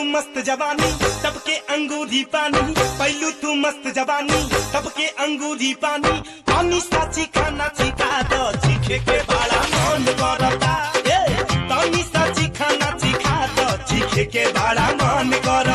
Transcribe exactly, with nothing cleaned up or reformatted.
मस्त जवानी सबके अंगूरी पानी, पहलू तू मस्त जवानी सबके अंगूरी पानी। पानी साची खाना चिखा दो, चीखे के बड़ा मन करता। पानी साची खाना चिखा दो, चीखे के बड़ा मन कर